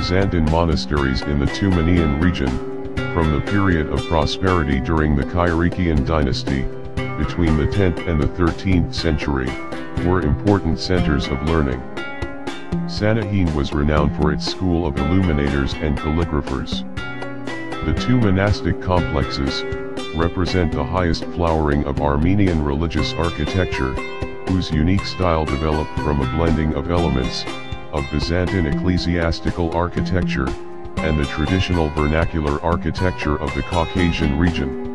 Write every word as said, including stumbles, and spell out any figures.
Byzantine monasteries in the Tumanian region, from the period of prosperity during the Kyrikian dynasty, between the tenth and the thirteenth century, were important centers of learning. Sanahin was renowned for its school of illuminators and calligraphers. The two monastic complexes represent the highest flowering of Armenian religious architecture, whose unique style developed from a blending of elements of Byzantine ecclesiastical architecture and the traditional vernacular architecture of the Caucasian region.